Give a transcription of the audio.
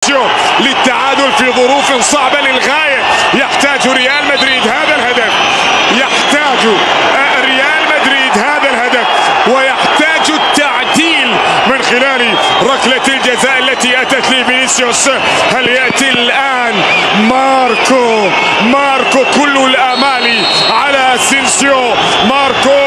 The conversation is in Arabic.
اسينسيو للتعادل في ظروف صعبة للغاية. يحتاج ريال مدريد هذا الهدف، يحتاج ريال مدريد هذا الهدف، ويحتاج التعديل من خلال ركلة الجزاء التي أتت لفينيسيوس. هل يأتي الآن ماركو كل الآمال على اسينسيو. ماركو